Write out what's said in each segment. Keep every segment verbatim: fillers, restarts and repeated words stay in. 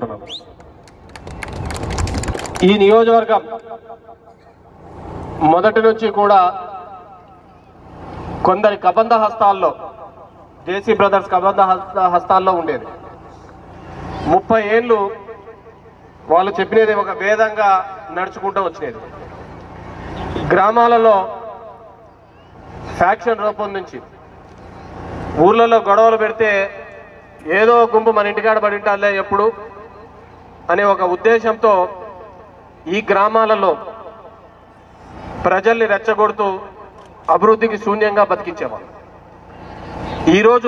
కోరుకుంటున్నాం. ఈ నియోజకవర్గం మొదటి నుంచి కూడా కొందరి కబంధ హస్తాల్లో, జేసీ బ్రదర్స్ కబంధ హస్తాల్లో ఉండేది. ముప్పై ఏళ్ళు వాళ్ళు చెప్పినది ఒక వేదంగా నడుచుకుంటూ వచ్చినది. గ్రామాలలో ఫ్యాక్షన్ రూపొందించి ఊర్లలో గొడవలు పెడితే ఏదో గుంపు మన ఇంటికాడ పడి ఉంటాలే ఎప్పుడు అనే ఒక ఉద్దేశంతో ఈ గ్రామాలలో ప్రజల్ని రెచ్చగొడుతూ అభివృద్ధికి శూన్యంగా బతికించేవాళ్ళు. ఈరోజు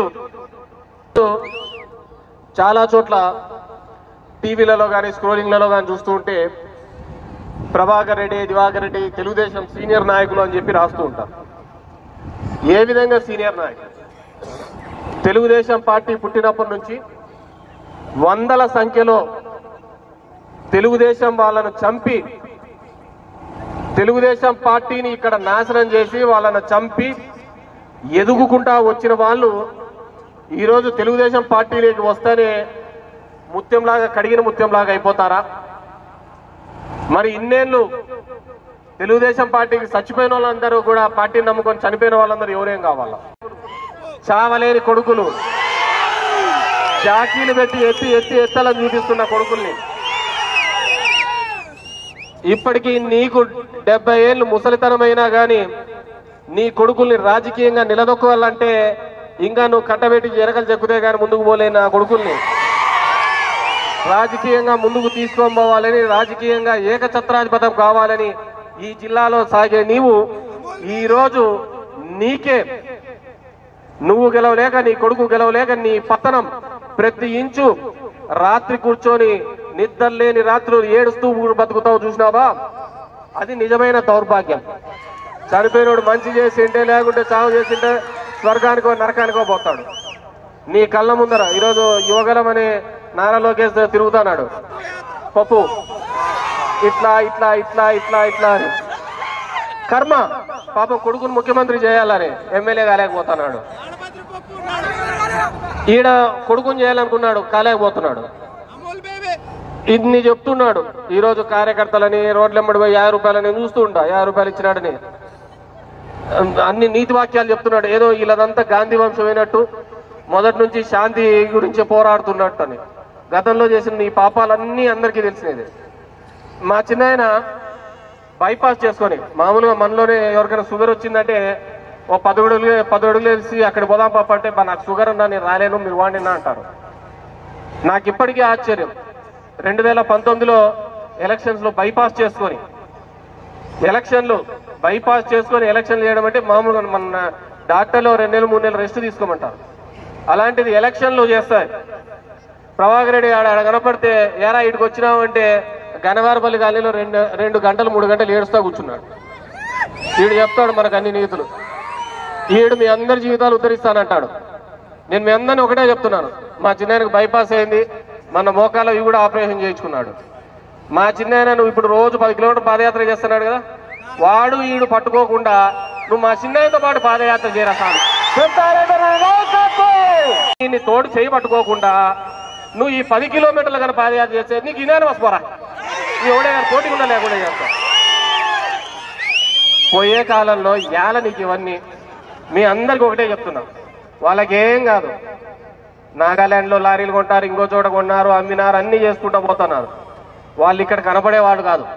చాలా చోట్ల టీవీలలో కానీ స్క్రోలింగ్లలో కానీ చూస్తూ ఉంటే ప్రభాకర్ రెడ్డి, దివాకర్ రెడ్డి తెలుగుదేశం సీనియర్ నాయకులు అని చెప్పి రాస్తూ ఉంటారు. ఏ విధంగా సీనియర్ నాయకులు? తెలుగుదేశం పార్టీ పుట్టినప్పటి నుంచి వందల సంఖ్యలో తెలుగుదేశం వాళ్ళను చంపి, తెలుగుదేశం పార్టీని ఇక్కడ నాశనం చేసి వాళ్ళను చంపి ఎదుగుకుంటా వచ్చిన వాళ్ళు ఈరోజు తెలుగుదేశం పార్టీలోకి వస్తేనే ముత్యంలాగా, కడిగిన ముత్యంలాగా అయిపోతారా? మరి ఇన్నేళ్ళు తెలుగుదేశం పార్టీకి చచ్చిపోయిన వాళ్ళందరూ కూడా పార్టీని నమ్ముకొని చనిపోయిన వాళ్ళందరూ ఎవరేం కావాలా? చావలేని కొడుకులు, జాకీలు పెట్టి ఎత్తి ఎత్తి ఎత్తలని చూపిస్తున్న కొడుకుల్ని, ఇప్పటికీ నీకు డెబ్బై ఏళ్ళు ముసలితనమైనా కానీ నీ కొడుకుల్ని రాజకీయంగా నిలదొక్కాలంటే ఇంకా నువ్వు కట్టబెట్టి ఎరకలు చెక్కుతే కానీ ముందుకు పోలేని ఆ కొడుకుల్ని రాజకీయంగా ముందుకు తీసుకొని పోవాలని, రాజకీయంగా ఏకఛత్రాధిపతం కావాలని ఈ జిల్లాలో సాగే నీవు ఈరోజు నీకే నువ్వు గెలవలేక, నీ కొడుకు గెలవలేక, నీ పతనం ప్రతి ఇంచు రాత్రి కూర్చొని నిద్రలేని రాత్రులు ఏడుస్తూ బతుకుతావు చూసినావా? అది నిజమైన దౌర్భాగ్యం. చనిపోయినోడు మంచి చేసింటే, లేకుంటే చావు చేసింటే స్వర్గానికో నరకానికో పోతాడు. నీ కళ్ళ ముందర ఈరోజు యువగలం అనే నారా లోకేష్ తిరుగుతున్నాడు. పప్పు ఇట్లా ఇట్లా ఇట్లా ఇట్లా ఇట్లా అని కర్మ. పాపం కొడుకును ముఖ్యమంత్రి చేయాలని ఎమ్మెల్యే కాలేకపోతున్నాడు. ఈడ కొడుకుని చేయాలనుకున్నాడు, కాలేకపోతున్నాడు. ఇన్ని చెప్తున్నాడు. ఈరోజు కార్యకర్తలని రోడ్లెమ్మడి పోయి యాభై రూపాయలని చూస్తూ ఉంటా, యాభై రూపాయలు ఇచ్చినాడని అన్ని నీతి వాక్యాలు చెప్తున్నాడు. ఏదో వీళ్ళదంతా గాంధీ వంశం అయినట్టు, మొదటి నుంచి శాంతి గురించి పోరాడుతున్నట్టు అని. గతంలో చేసిన ఈ పాపాలన్నీ అందరికీ తెలిసినది. మా చిన్నాయన బైపాస్ చేసుకొని మామూలుగా మనలోనే ఎవరికైనా షుగర్ వచ్చిందంటే ఓ పది అడుగులు పది అడుగులు వేసి అక్కడ పోదాం పాప అంటే నాకు షుగర్ ఉన్నా నేను రాలేను మీరు వాడినా అంటారు. నాకు ఇప్పటికీ ఆశ్చర్యం. రెండు వేల పంతొమ్మిదిలో ఎలక్షన్స్ లో బైపాస్ చేసుకొని ఎలక్షన్లు బైపాస్ చేసుకొని ఎలక్షన్లు చేయడం అంటే మామూలుగా మన డాక్టర్లు రెండు నెలలు మూడు నెలలు రెస్ట్ తీసుకోమంటారు. అలాంటిది ఎలక్షన్లు చేస్తాయి. ప్రభాకర్ రెడ్డి ఆడ కనపడితే ఏరా ఇటుకు వచ్చినామంటే గనవారపల్లి గాలిలో రెండు రెండు గంటలు మూడు గంటలు ఏడుస్తా కూర్చున్నాడు. ఈడు చెప్తాడు మనకు అన్ని నీతులు. ఈడు మీ అందరి జీవితాలు ఉద్ధరిస్తానంటాడు. నేను మీ అందరిని ఒకటే చెప్తున్నాను, మా చిన్నాయనకు బైపాస్ అయింది, మన మోకాల్లో ఇవి కూడా ఆపరేషన్ చేయించుకున్నాడు. మా చిన్నాయన నువ్వు ఇప్పుడు రోజు పది కిలోమీటర్ పాదయాత్ర చేస్తున్నాడు కదా, వాడు ఈడు పట్టుకోకుండా నువ్వు మా చిన్నాయనతో పాటు పాదయాత్ర చేయరా సార్, దీన్ని తోడు చేయి పట్టుకోకుండా నువ్వు ఈ పది కిలోమీటర్లు కానీ పాదయాత్ర చేస్తే నీకు ఇనాని వస్తారా? ఎవడే కానీ పోటీ కూడా లేకుండా చేస్తా. పోయే కాలంలో యాల నీకు ఇవన్నీ మీ అందరికి ఒకటే చెప్తున్నా, వాళ్ళకేం కాదు. నాగాలాండ్లో లారీలు కొంటారు, ఇంకో చోట కొన్నారు, అమ్మినారు, అన్ని చేసుకుంటూ పోతున్నారు. వాళ్ళు ఇక్కడ కనపడేవాడు కాదు.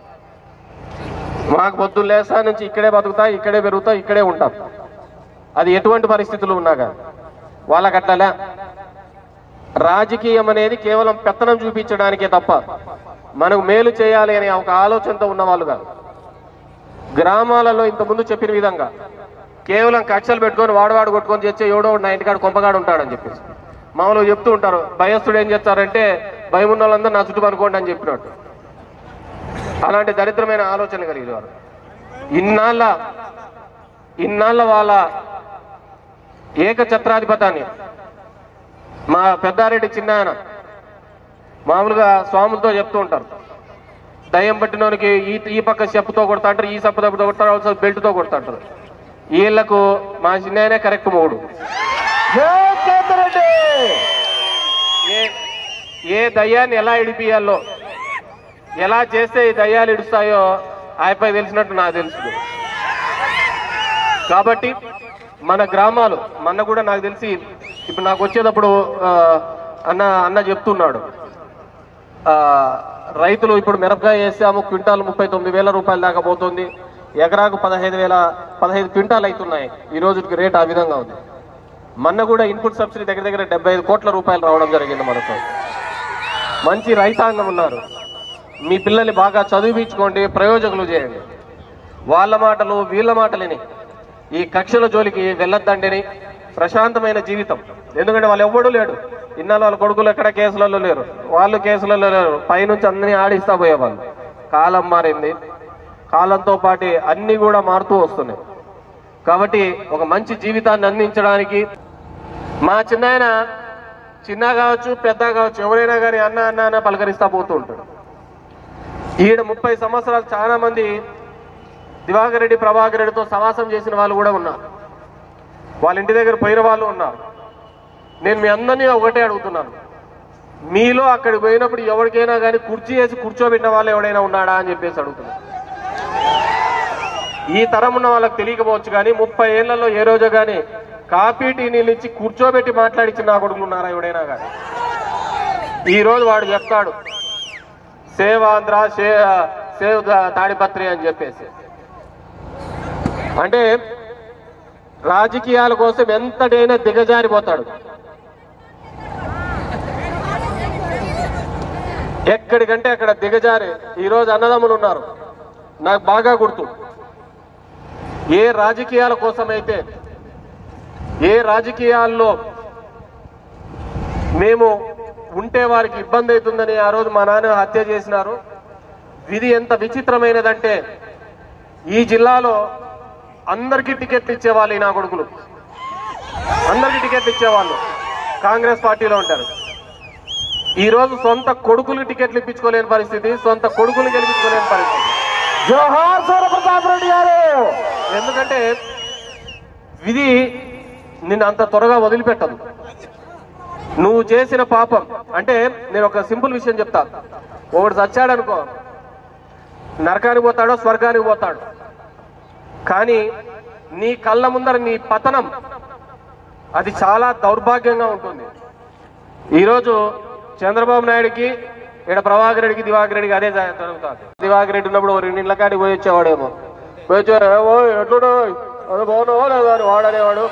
మాకు పొద్దున్న లేసా నుంచి ఇక్కడే బతుకుతా, ఇక్కడే పెరుగుతా, ఇక్కడే ఉంటాం. అది ఎటువంటి పరిస్థితులు ఉన్నా కానీ వాళ్ళకి అట్లా రాజకీయం అనేది కేవలం పెత్తనం చూపించడానికే తప్ప మనకు మేలు చేయాలి అనే ఒక ఆలోచనతో ఉన్నవాళ్ళు కాదు. గ్రామాలలో ఇంతకుముందు చెప్పిన విధంగా కేవలం కక్షలు పెట్టుకొని వాడవాడు కొట్టుకొని చేస్తే ఎవడో నా ఇంటికాడు కొంపగాడు ఉంటాడని చెప్పేసి మామూలుగా చెప్తూ ఉంటారు. భయస్తుడు ఏం చేస్తారంటే భయం ఉన్న వాళ్ళందరూ నా చుట్టూ అనుకోండి అని చెప్పినట్టు. అలాంటి దరిద్రమైన ఆలోచన కలిగిన వారు ఇన్నాళ్ళ ఇన్నాళ్ళ వాళ్ళ ఏకఛత్రాధిపతాన్ని మా పెద్దారెడ్డి చిన్నాయన మామూలుగా స్వాములతో చెప్తూ ఉంటారు, దయ్యం పట్టినోనికి ఈ ఈ పక్క చెప్పుతో కొడతాంటారు, ఈ సప్పు దప్పుతో కొడతారు, బెల్ట్తో కొడతాంటారు. వీళ్లకు మా చిన్నాయనే కరెక్ట్ మూడు. ఏ దయ్యాన్ని ఎలా ఇడిపియాలో, ఎలా చేస్తే ఈ దయ్యాలు ఇడుస్తాయో ఆయపై తెలిసినట్టు నాకు తెలుసు. కాబట్టి మన గ్రామాలు మొన్న కూడా నాకు తెలిసి ఇప్పుడు నాకు వచ్చేటప్పుడు అన్న అన్న చెప్తున్నాడు, రైతులు ఇప్పుడు మిరపకాయ వేసాము క్వింటాల్ ముప్పై తొమ్మిది వేల రూపాయల దాకా పోతుంది, ఎకరాకు పదహైదు వేల పదహైదు క్వింటాల్ అవుతున్నాయి. ఈ రోజుకి రేట్ ఆ విధంగా ఉంది. మొన్న కూడా ఇన్పుట్ సబ్సిడీ దగ్గర దగ్గర డెబ్బై ఐదు కోట్ల రూపాయలు రావడం జరిగింది మనకు. మంచి రైతాంగం ఉన్నారు. మీ పిల్లల్ని బాగా చదివించుకోండి, ప్రయోజకులు చేయండి. వాళ్ళ మాటలు వీళ్ళ మాటలని ఈ కక్షల జోలికి వెళ్ళొద్దండిని. ప్రశాంతమైన జీవితం, ఎందుకంటే వాళ్ళు ఎవ్వడూ లేడు. ఇన్నాళ్ళు వాళ్ళ కొడుకులు ఎక్కడ కేసులలో లేరు, వాళ్ళు కేసులలో లేరు, పైనుంచి అందరినీ ఆడిస్తా పోయేవాళ్ళు. కాలం మారింది, కాలంతో పాటు అన్ని కూడా మారుతూ వస్తున్నాయి. కాబట్టి ఒక మంచి జీవితాన్ని అందించడానికి మా చిన్నాయన చిన్న కావచ్చు పెద్ద కావచ్చు ఎవరైనా కానీ అన్న అన్న అన్న పలకరిస్తా పోతూ ఉంటాడు. ఈడ ముప్పై సంవత్సరాలు చాలా మంది దివాకర్ రెడ్డి ప్రభాకర్ రెడ్డితో సమాసం చేసిన వాళ్ళు కూడా ఉన్నారు, వాళ్ళ ఇంటి దగ్గర పోయిన వాళ్ళు ఉన్నారు. నేను మీ అందరినీ ఒకటే అడుగుతున్నాను, మీలో అక్కడికి పోయినప్పుడు ఎవరికైనా కానీ కుర్చీ వేసి కూర్చోబెట్టిన వాళ్ళు ఎవడైనా ఉన్నాడా అని చెప్పేసి అడుగుతున్నాను. ఈ తరం ఉన్న వాళ్ళకి తెలియకపోవచ్చు కానీ ముప్పై ఏళ్లలో ఏ రోజు కానీ కాఫీ టీ నీళ్ళు ఇచ్చి కూర్చోబెట్టి మాట్లాడించిన నా కొడుకులు ఉన్నారా ఎవడైనా కానీ? ఈ రోజు వాడు చెప్తాడు సేవ్ ఆంధ్ర సేవ్ తాడిపత్రి అని చెప్పేసి. అంటే రాజకీయాల కోసం ఎంతటైనా దిగజారిపోతాడు. ఎక్కడికంటే అక్కడ దిగజారి ఈరోజు అన్నదమ్ములు ఉన్నారు. నాకు బాగా గుర్తు, ఏ రాజకీయాల కోసమైతే ఏ రాజకీయాల్లో మేము ఉంటే వారికి ఇబ్బంది అవుతుందని ఆ రోజు మా నాన్న హత్య చేసినారు. విధి ఎంత విచిత్రమైనదంటే ఈ జిల్లాలో అందరికీ టికెట్లు ఇచ్చేవాళ్ళు ఈ నా కొడుకులు, అందరికీ టికెట్లు ఇచ్చేవాళ్ళు కాంగ్రెస్ పార్టీలో ఉంటారు. ఈ రోజు సొంత కొడుకులు టికెట్లు ఇప్పించుకోలేని పరిస్థితి, సొంత కొడుకులు గెలిపించుకోలేని పరిస్థితి. జోహార్ సూర్యప్రతాప్ రెడ్డి గారు. ఎందుకంటే విధి నిన్ను అంత త్వరగా వదిలిపెట్టదు. నువ్వు చేసిన పాపం అంటే నేను ఒక సింపుల్ విషయం చెప్తా. ఒకడు చచ్చాడనుకో నరకానికి పోతాడో స్వర్గానికి పోతాడు, కానీ నీ కళ్ళ ముందర నీ పతనం అది చాలా దౌర్భాగ్యంగా ఉంటుంది. ఈరోజు చంద్రబాబు నాయుడికి ఇక్కడ ప్రభాకర్ రెడ్డికి దివాకర్ రెడ్డికి అదే జరుగుతుంది. దివాకర్ రెడ్డి ఉన్నప్పుడు రెండు ఇళ్ళ కాడికి పోయి వచ్చేవాడేమో, పోయి వచ్చేవాడేమో ఎట్లుడో అది బాగున్నావో లేదా అని వాడనేవాడు.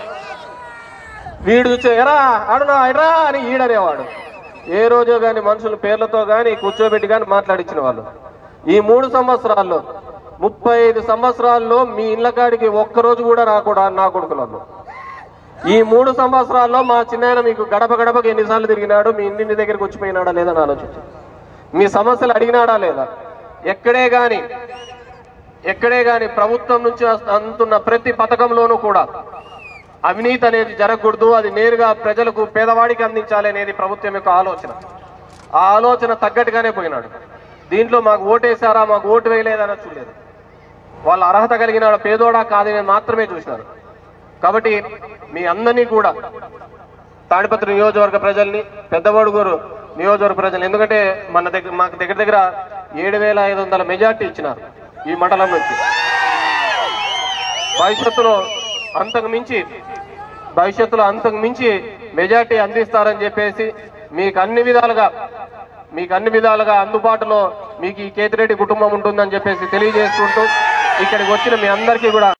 వీడు చూసే ఎరా ఆడునా ఎరా అని ఈడనేవాడు. ఏ రోజో కానీ మనుషుల పేర్లతో కానీ కూర్చోబెట్టి కానీ మాట్లాడించిన వాళ్ళు. ఈ మూడు సంవత్సరాల్లో ముప్పై ఐదు సంవత్సరాల్లో మీ ఇళ్ళ కాడికి ఒక్కరోజు కూడా రాకూడా నా కొడుకులలో. ఈ మూడు సంవత్సరాల్లో మా చిన్నాయన మీకు గడప గడపకి ఎన్నిసార్లు తిరిగినాడు, మీ ఇంటి దగ్గరికి వచ్చిపోయినాడా లేదని ఆలోచించి మీ సమస్యలు అడిగినాడా లేదా? ఎక్కడే గాని ఎక్కడే గాని ప్రభుత్వం నుంచి అందుతున్న ప్రతి పథకంలోనూ కూడా అవినీతి అనేది జరగకూడదు, అది నేరుగా ప్రజలకు పేదవాడికి అందించాలి అనేది ప్రభుత్వం యొక్క ఆలోచన. ఆ ఆలోచన తగ్గట్టుగానే పోయినాడు. దీంట్లో మాకు ఓటేశారా మాకు ఓటు వేయలేదని చూడలేదు. వాళ్ళ అర్హత కలిగిన పేదోడా కాదని మాత్రమే చూసినారు. కాబట్టి మీ అందరినీ కూడా తాడిపత్రి నియోజకవర్గ ప్రజల్ని పెద్దవడుగూరు నియోజకవర్గ ప్రజలు, ఎందుకంటే మన దగ్గర మాకు దగ్గర దగ్గర ఏడు వేల ఐదు వందల మెజార్టీ ఇచ్చినారు ఈ మండలం నుంచి. భవిష్యత్తులో అంతకు మించి భవిష్యత్తులో అంతకు మించి మెజార్టీ అందిస్తారని చెప్పేసి మీకు అన్ని విధాలుగా మీకు అన్ని విధాలుగా అందుబాటులో మీకు ఈ కేతిరెడ్డి కుటుంబం ఉంటుందని చెప్పేసి తెలియజేస్తుంటూ ఇక్కడికి వచ్చిన మీ అందరికీ కూడా